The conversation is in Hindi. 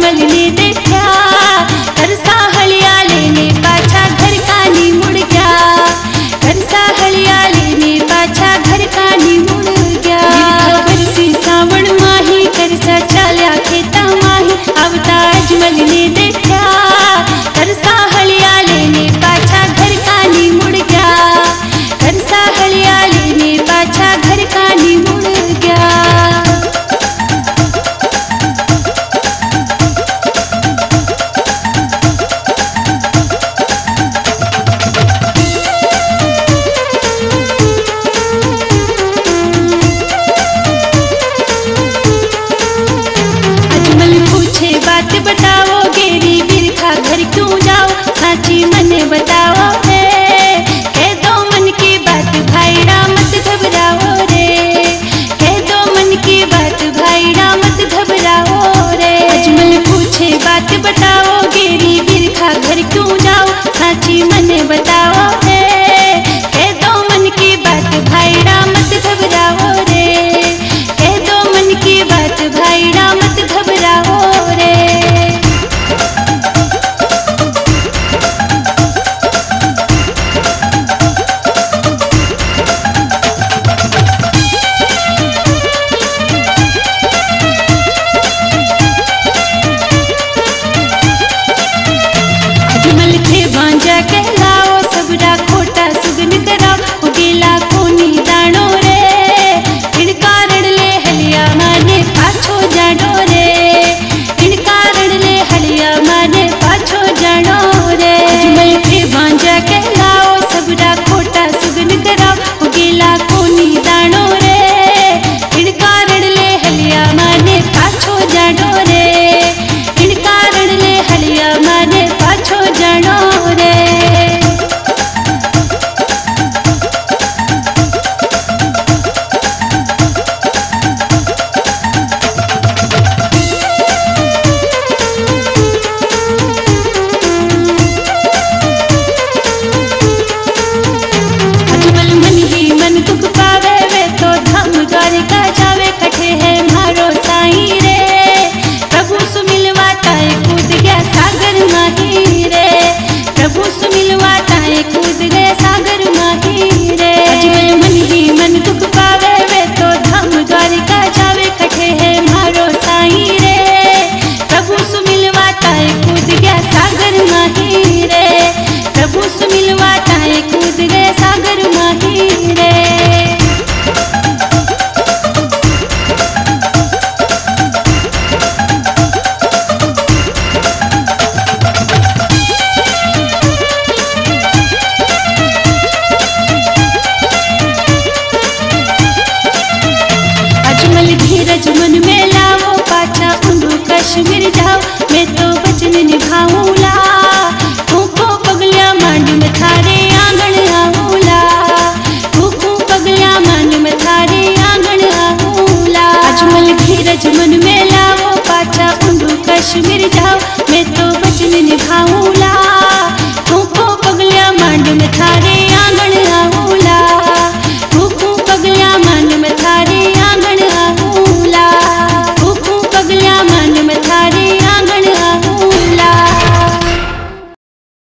अजमल ने देखा, करसा हलियाले ने पाछा घर कानी मुड़ गया, करसा हलियाले ने पाछा घर कानी मुड़ गया। बरसी सावण माही करसा चाल्या खेता माही, आवता अजमल ने देखा, करसा हलियाले ने पाछा घर कानी मुड़ गया, करसा हलियाले ने पाछा घर कानी मुड़ गया। बात बताओ गेरी बिरखा घर क्यों जाओ, साची मन बताओ है, कह दो मन की बात भाईड़ा मत घबराओ रे, कह दो मन की बात भाईड़ा मत घबराओ रे। अजमल पूछे बात बताओ गेरी बिरखा घर क्यों जाओ, साची मन बताओ है, कह दो मन की बात भाईड़ा मत घबराओ रे, कह दो मन की बात भाईड़ा मत घबराओ रे। अजमल थे भांजा कहलाओ, सबरा खोटा सुगन कराओ, गेला कोनी दाणो रे, इनकार ले हलिया माने पाछो जानो रे, इनकार ले हलिया माने पाछो जानो रे। अजमल थे भांजा कहलाओ, सबरा खोटा सुगन कराओ, गेला कोनी दाणो रे, इनकार ले हलिया माने पाछो जानो रे, इनकार ले हलिया माने पाछो जानो रे। अजमल मन ही मन दुख पावे वे तो धाम द्वारिका जावे, कठे है मारो साईं रे, प्रभु सुमिलवाता है कूद गया सागर माही रे, प्रभु सुमिलवाता है कूद गया सागर माही रे। अजमल मन ही मन दुख पावे वे तो धाम द्वारिका जावे, कठे है मारो साईं रे, प्रभु सुमिलवाता है कूद गया सागर माही रे, प्रभु सुमिलवाता है कूद गया सागर माही रे। अजमल धीरज मन में लाओ, पाछा उंडू कश्मीर जाओ, मैं तो वचन निभाऊंला, फूको पगलिया मांड में थारे आंगन आऊंला, फूको पगलिया मांड में थारे आंगन आऊंला। अजमल धीरज मन में लाओ, पाछा उंडू कश्मीर जाओ, मैं तो वचन निभाऊंला,